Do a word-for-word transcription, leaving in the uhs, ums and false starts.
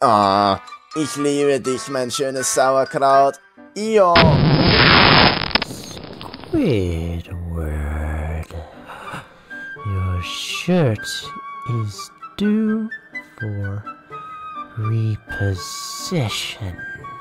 Oh, ich liebe dich, mein schönes Sauerkraut. Io. Squidward, your shirt is due for repossession.